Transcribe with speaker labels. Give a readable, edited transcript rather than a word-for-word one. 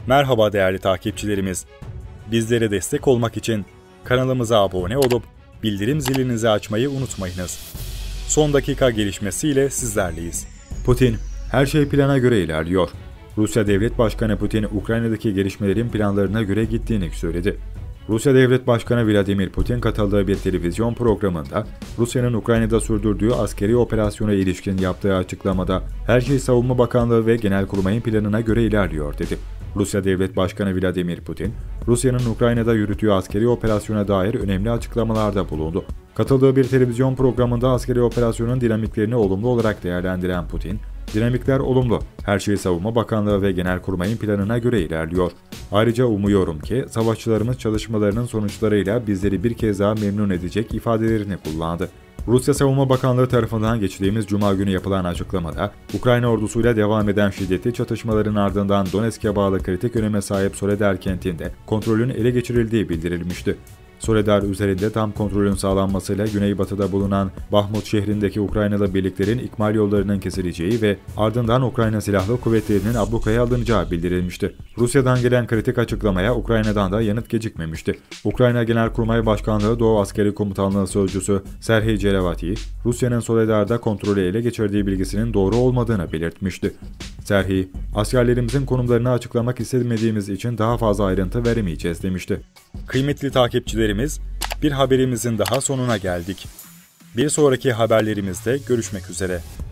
Speaker 1: Merhaba değerli takipçilerimiz. Bizlere destek olmak için kanalımıza abone olup bildirim zilinizi açmayı unutmayınız. Son dakika gelişmesiyle sizlerleyiz. Putin, her şey plana göre ilerliyor. Rusya Devlet Başkanı Putin, Ukrayna'daki gelişmelerin planlarına göre gittiğini söyledi. Rusya Devlet Başkanı Vladimir Putin katıldığı bir televizyon programında Rusya'nın Ukrayna'da sürdürdüğü askeri operasyona ilişkin yaptığı açıklamada her şey Savunma Bakanlığı ve Genelkurmay'ın planına göre ilerliyor dedi. Rusya Devlet Başkanı Vladimir Putin, Rusya'nın Ukrayna'da yürüttüğü askeri operasyona dair önemli açıklamalarda bulundu. Katıldığı bir televizyon programında askeri operasyonun dinamiklerini olumlu olarak değerlendiren Putin, "Dinamikler olumlu, her şey Savunma Bakanlığı ve Genelkurmay'ın planına göre ilerliyor. Ayrıca umuyorum ki savaşçılarımız çalışmalarının sonuçlarıyla bizleri bir kez daha memnun edecek" ifadelerini kullandı. Rusya Savunma Bakanlığı tarafından geçtiğimiz Cuma günü yapılan açıklamada, Ukrayna ordusuyla devam eden şiddetli çatışmaların ardından Donetsk'e bağlı kritik öneme sahip Soledar kentinde kontrolün ele geçirildiği bildirilmişti. Soledar üzerinde tam kontrolün sağlanmasıyla güneybatıda bulunan Bahmut şehrindeki Ukraynalı birliklerin ikmal yollarının kesileceği ve ardından Ukrayna Silahlı Kuvvetleri'nin ablukaya alınacağı bildirilmişti. Rusya'dan gelen kritik açıklamaya Ukrayna'dan da yanıt gecikmemişti. Ukrayna Genelkurmay Başkanlığı Doğu Askeri Komutanlığı Sözcüsü Serhiy Cerevati, Rusya'nın Soledar'da kontrolü ele geçirdiği bilgisinin doğru olmadığını belirtmişti. Serhiy, "Askerlerimizin konumlarını açıklamak istemediğimiz için daha fazla ayrıntı veremeyeceğiz" demişti. Kıymetli takipçilerimiz, bir haberimizin daha sonuna geldik. Bir sonraki haberlerimizde görüşmek üzere.